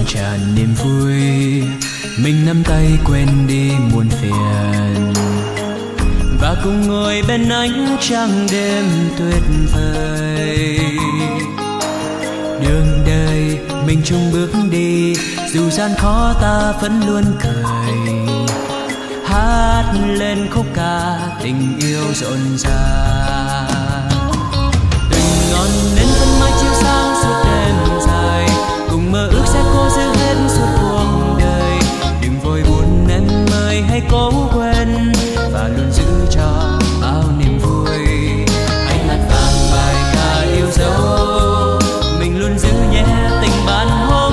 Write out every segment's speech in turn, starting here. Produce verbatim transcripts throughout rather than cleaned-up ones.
tràn niềm vui, mình nắm tay quên đi muôn phiền và cùng ngồi bên ánh trăng đêm tuyệt vời. Đường đời mình chung bước đi, dù gian khó ta vẫn luôn cười, hát lên khúc ca tình yêu rộn ràng. Từng ngọn nến vẫn mãi chiếu sáng suốt đêm dài, cùng mơ ước sẽ cố giữ hết suốt cuộc đời. Đừng vội buồn em ơi, hãy cố quên và luôn giữ cho bao niềm vui. Hãy hát vang bài ca yêu dấu, mình luôn giữ nhé tình bạn hôm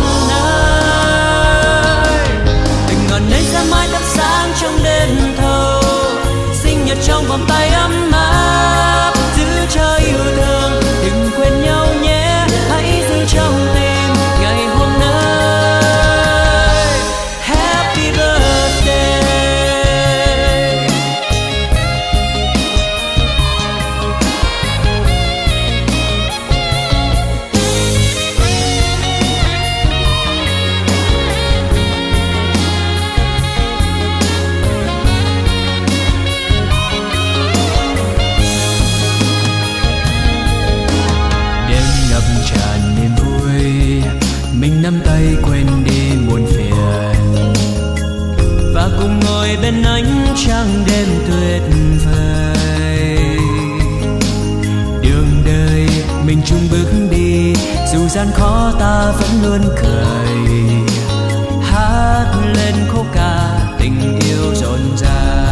nay. Từng ngọn nến sẽ mãi thắp sáng trong đêm thâu, sinh nhật trong vòng tay ấm áp, giữ cho yêu thương đừng quên nhau nhé. Hãy giữ trong tim ngày hôm nay. Happy birthday. Đêm ngập tràn niềm vui, mình nắm tay quên đi muôn phiền và cùng ngồi bên ánh trăng đêm tuyệt vời. Đường đời mình chung bước đi, dù gian khó ta vẫn luôn cười, hát lên khúc ca tình yêu rộn ràng.